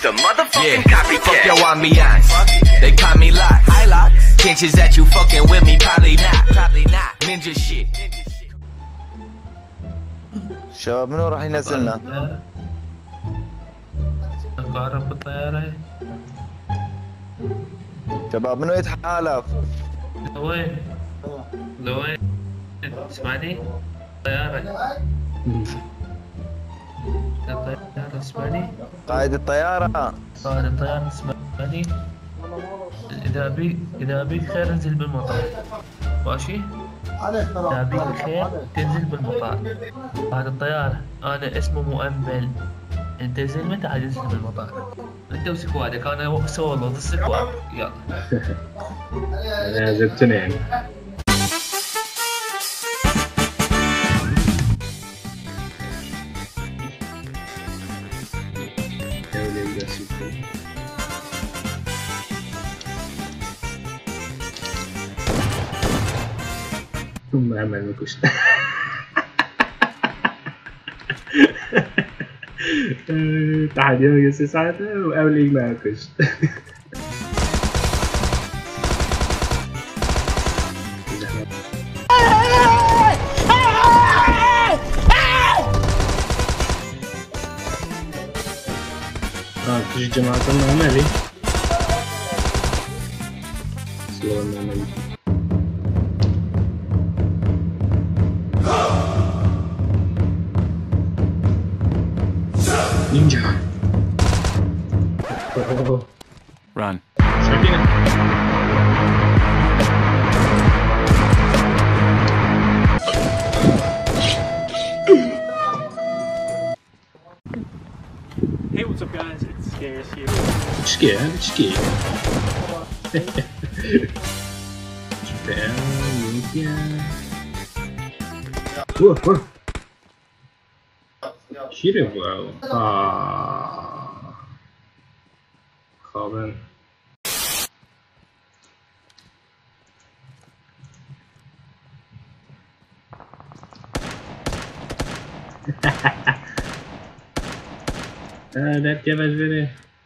just a motherfucking copycat. Fuck your ambiance. They call me Locks. Chances that you fucking with me, probably not. Ninja shit. شباب منو راح ينزلنا؟ القاهرة بالطيارة. شباب منو يتحالف؟ لوين؟ اسمعني؟ طيارة. الطيارة اسمعني؟ قائد الطيارة. قائد الطيارة اسمعني؟ إذا بيك خير انزل بالمطار. ماشي؟ إذا بيك خير تنزل بالمطار. قائد الطيارة أنا اسمه مؤمل. انت زين متى حتنزل بالمطار؟ انت وسكوادك انا سولو ضد السكواد يلا. انا زبتني يعني. ثم عمل مكوش. تحت يوم ساعته وأولي معكش. في جماعة عملي. سلام عملي. Ninja. Run. Hey, what's up, guys? It's Scares here. Scared. Whoa. Shit, bro. Carbon. That gave us really.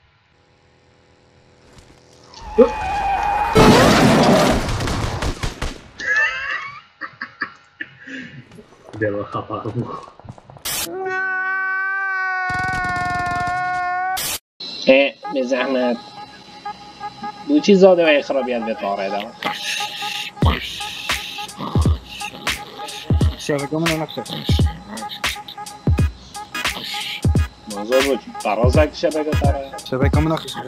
Det var خطأ. ايه بزحمة دوشي زاده و يخرب يد بطاره ده شبكة من نفسك موضوع بود طرازك شبكة من نخش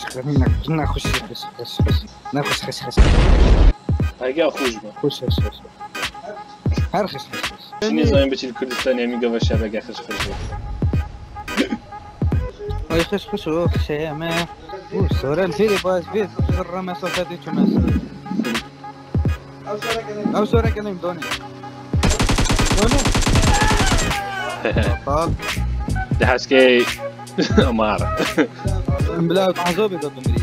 خس هاي خوش با خوش هر خس شنو زين بشي الكردستان يمي قبل الشبكة خش وي خش شيء ما سورة الفيديو باز بيت غير ما صفاتي تماس أو سورة كلام دوني طال ده حسكي أمارة بلا عزوبي ضد مريض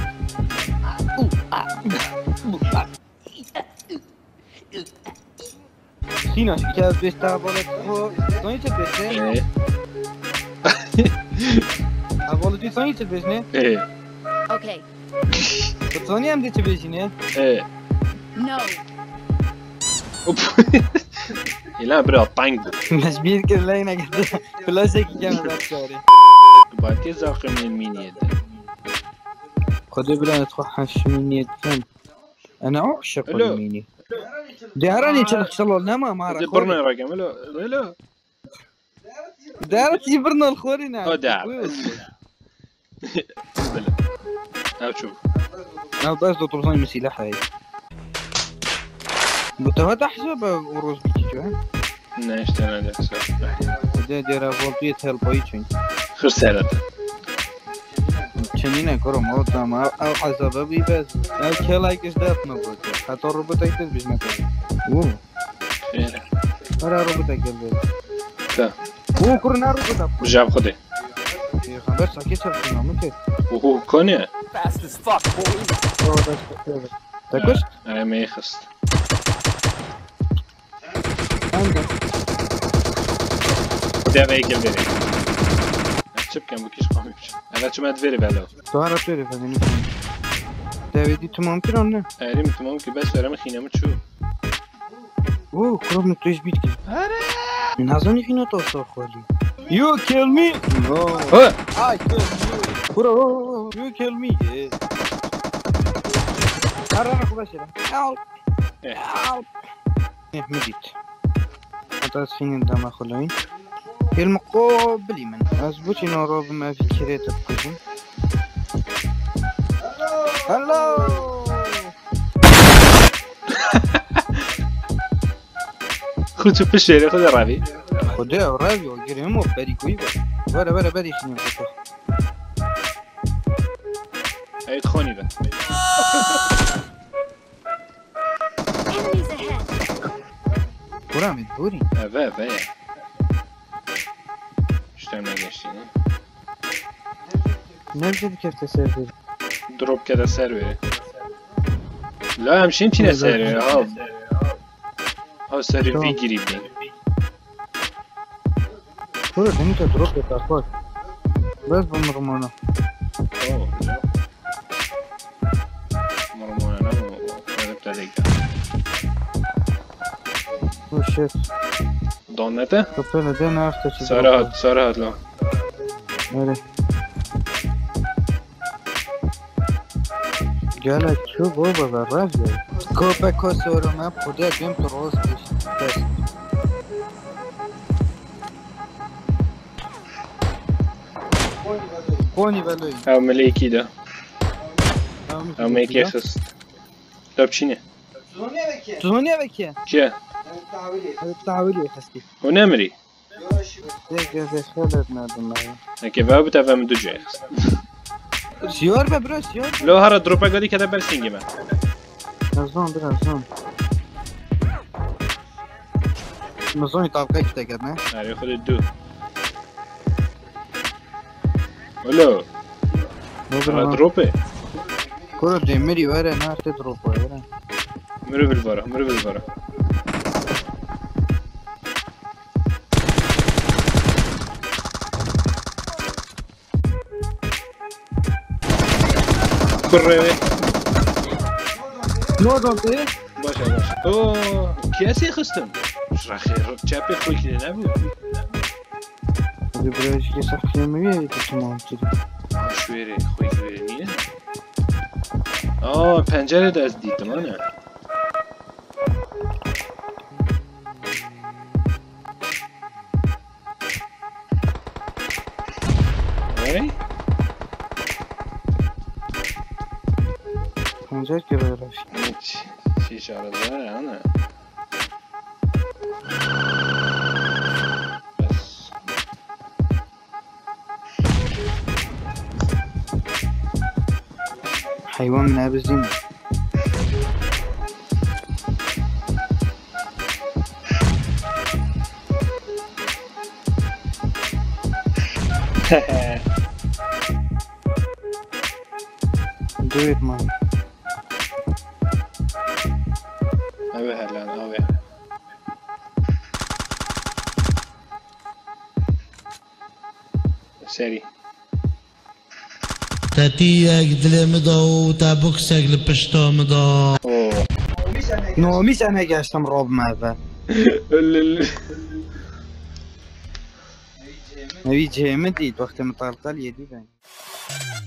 سينا شكاز بيشتا بولت هو دوني تبيشني أبولوجي صنعي تبيشني إيه Okay. صنعي أم دي تبيشني إيه No. لا برا طنق بس بيد كده لاينا كده فلاسك كامل أفكاري باكي زاقي من الميني خذ بلا نتوحش مني فهم أنا أعشق الميني دارني تشلخ شلول نما مارا جبرنا رقم هلو دارت جبرنا الخورينا دار أو شوف أنا بس دو طرزاني مسيلة حي بتوها حساب وروز بيجي نايش أنا ده ده ديرا فولتيت هل بايتشين خسارة شنينا كرو موتا ما أو حساب بي بس أو كلايك إيش دات نبغى حتى روبوتك تبيش مثلا أوه خير أنا روبوتك تبيش لا أوه كورنا روبوتك جاب خده يا خبر أكيد شفتنا ممكن وهو كونيا Fast as fuck, boy. تكش أنا ما يخست ده بيجي البري چه بکن بکش قامی بشم اول چه مد وری بلا تو هر توی رفت نکنم دویدی تمام کرد نه؟ ایریم تمام که بس ورم خینم چو اوه کرم نتویش بیت که نزانی خینا تا سار خوالی You kill me! No! I kill you! برو You kill me! هر خوب شدم Help! Help! مديت حتى سفين دام خلاين في المقابل من أزبوتي نورو بما في كريتا بكوزن هلو خود شوف الشيء خذ الرابي خدها ورابي وقريمو بادي كويبا ولا بادي شنو بطخ هاي تخوني بقى ورامي دوري افا اشتغل ما قشتيني نرجع كيف تسافر دروب كذا سيرفي لا همشي يمكن سيرفي ها سيرفي في قريبين كل دنيا دروب تاخذ بس بمرمانا اوه مرمونا انا وقلبت عليك وشيت دونته كفينا دينا افتش سارات لا ايه قالك شو بابا بالرجل كوبا كوسورو ما بخدها بيم تروس بس كوني بالوي او مليكي ده او مليكي خست لا بشينه تزوني بكي كيه التعويلي خستي ونمري ديك خلت نادم هكي بابا تفهم دوجي خست سيور ببرو سيور لو هرا دروبا قالي كده برسينجي ما نزون برا نزون يطابقا كتاكدنا هاري خد الدو ولو هرا دروبي كورو ديمري ورا نار تدروب ورا مرو بالفرا بري نو دونت ايه باشا اوه كياسي خستم مش راح خير تشابي خوي كده نبي دي بريش لي صح يومي تمام كده شويري خوي كده نيه پنجره دست دیدم نه ای پنجره که براش چی اشاره داره نه بس حيوان من ابزين Do it man اوه هلان اوه سری تاتيك دلمدو تابوكسك لبشتومدو نو مش انا قاشتم روب ماذا نبي جيمد وقت مطالقة اليدي